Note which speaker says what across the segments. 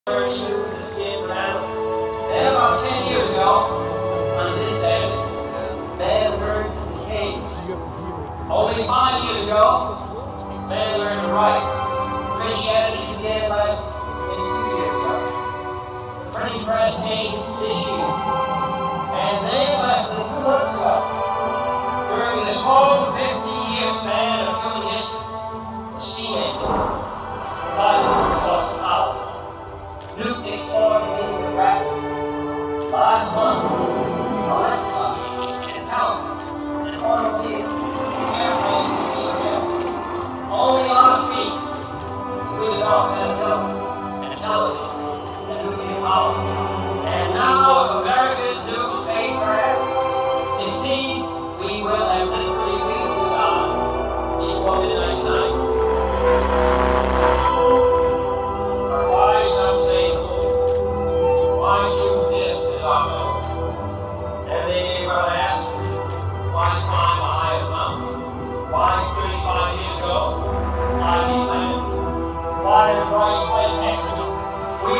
Speaker 1: Then about 10 years ago, on this day, man learned to skate. Only 5 years ago, man learned to write. Christianity began less than 2 years ago. The printing press came this year. And then less than 2 months ago, during this whole 50-year span of human history, steam engine, five source of power, Nuke explored the rapid. Last month, electrons and telephone and automobiles, airplanes and email. Only last week, we developed SL and television and nuclear power. And now, if America's new spacecraft succeed, we will have literally reached the stars before midnight time. Why choose this as our goal? And they may well ask, why climb the highest mountain? Why 35 years ago? Why be land? Why the Christ went exodus? We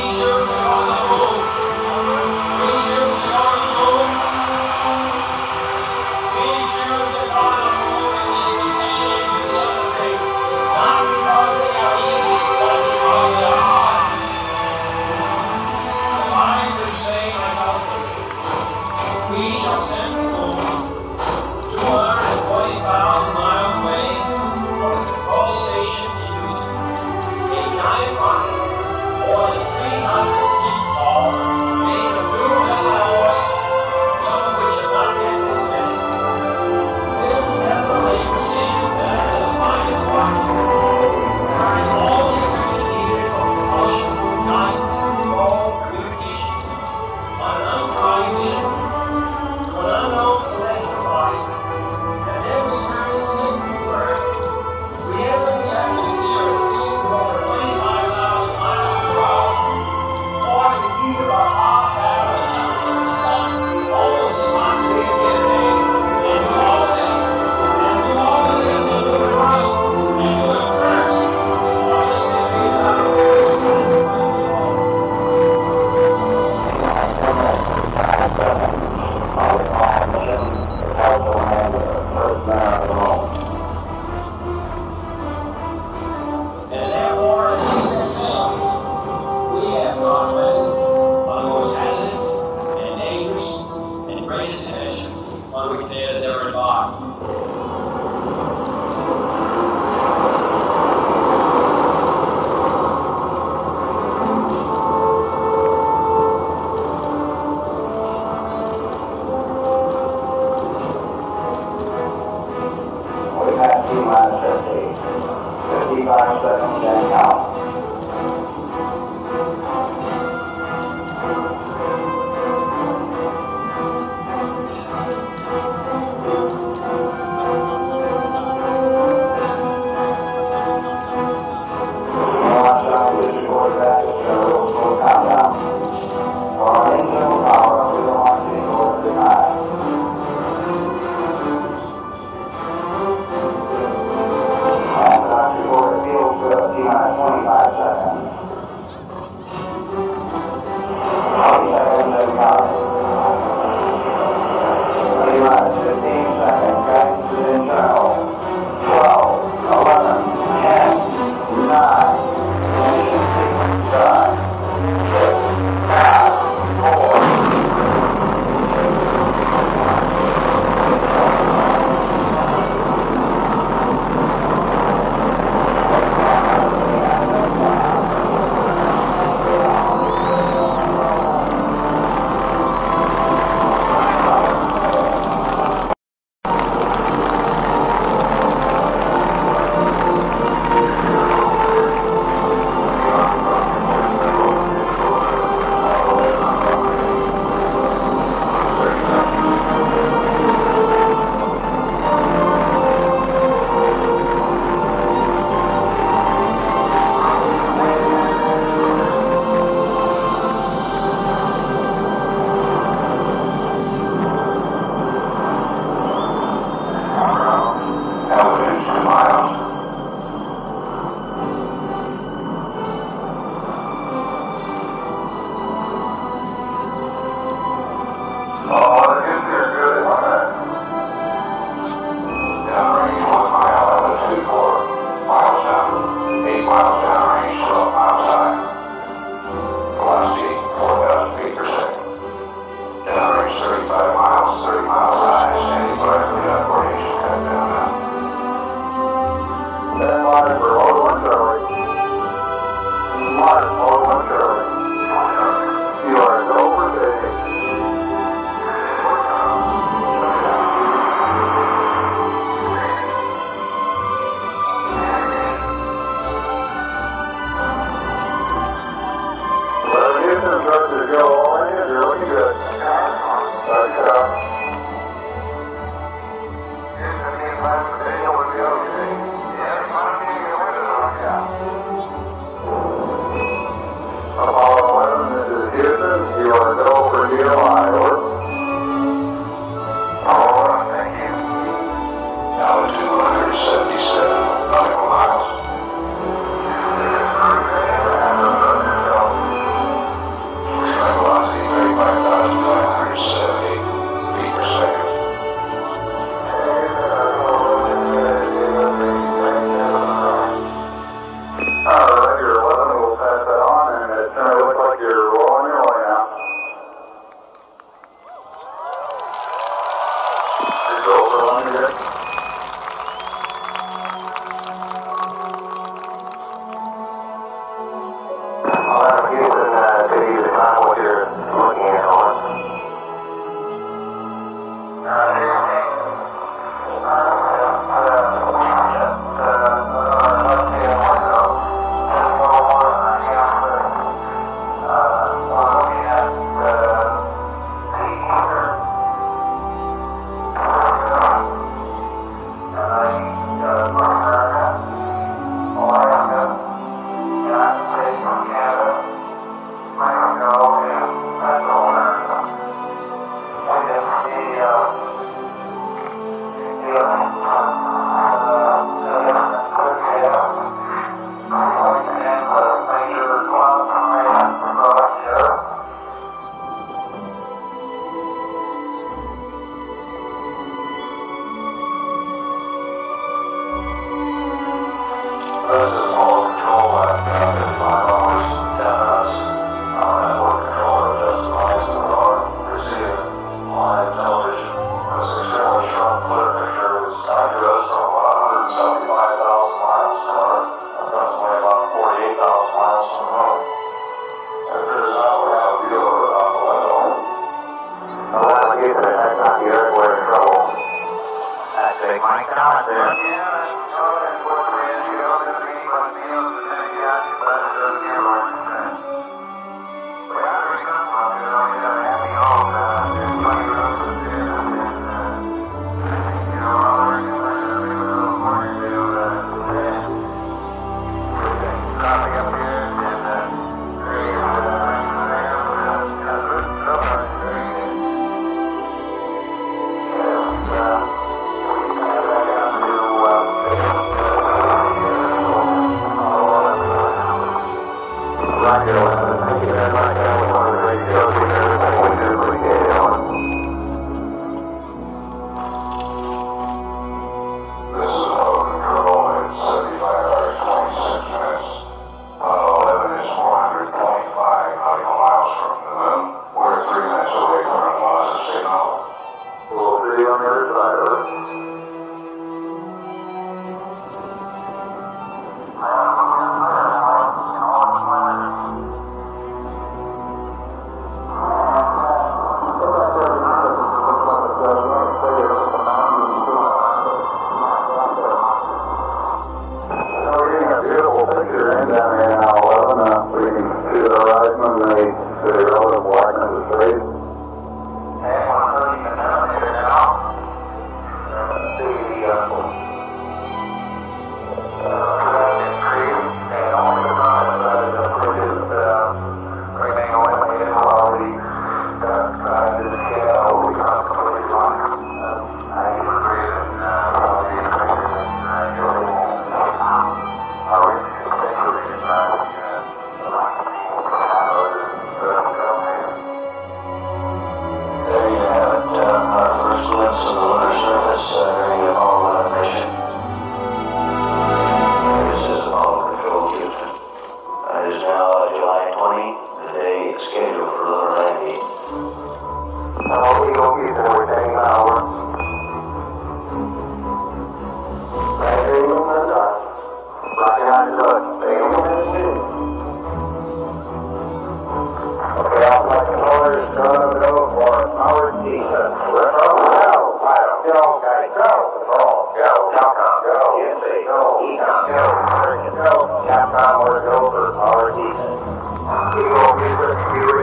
Speaker 2: Capcom or go for power decent.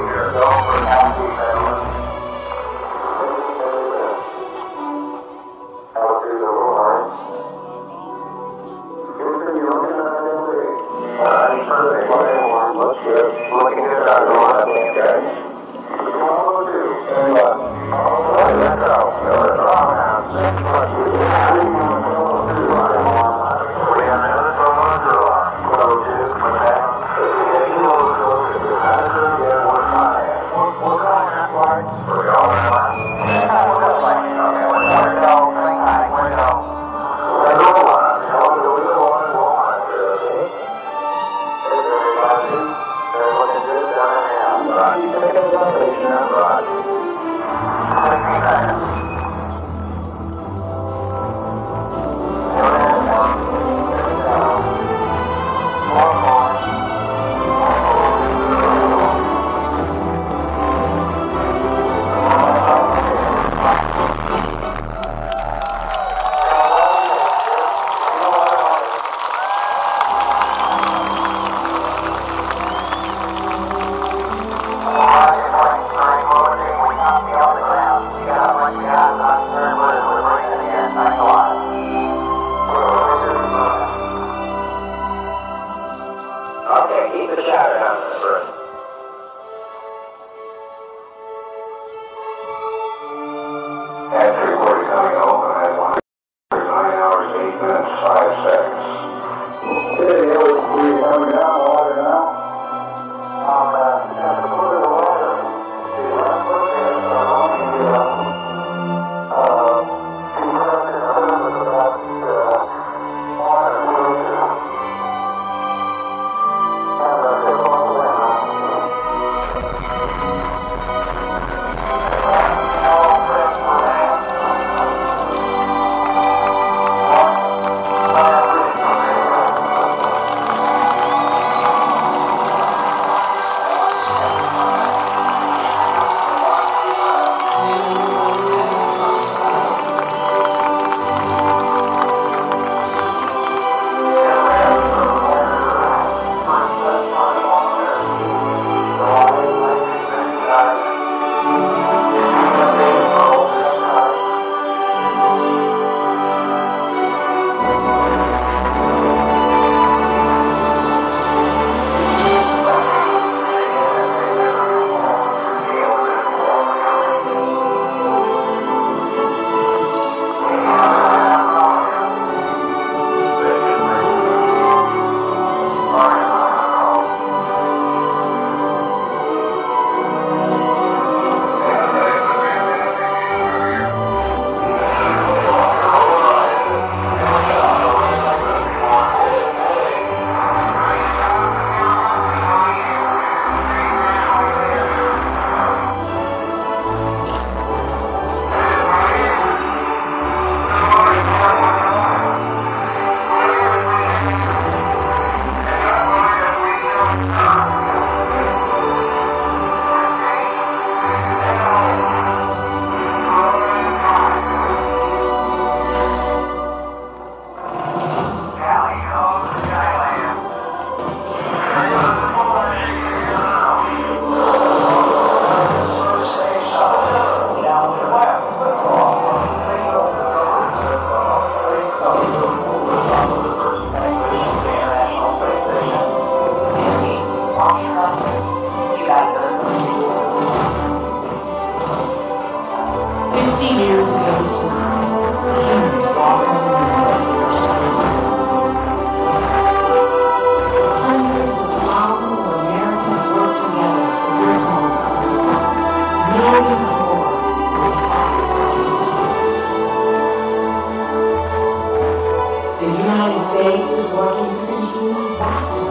Speaker 2: States is working to send humans back to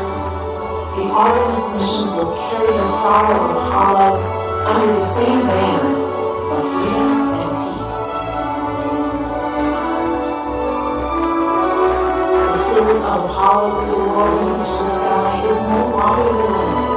Speaker 2: Earth. The Artemis missions will carry the fire of Apollo under the same banner of freedom and peace. The spirit of Apollo is a world in which the sky is no longer the limit.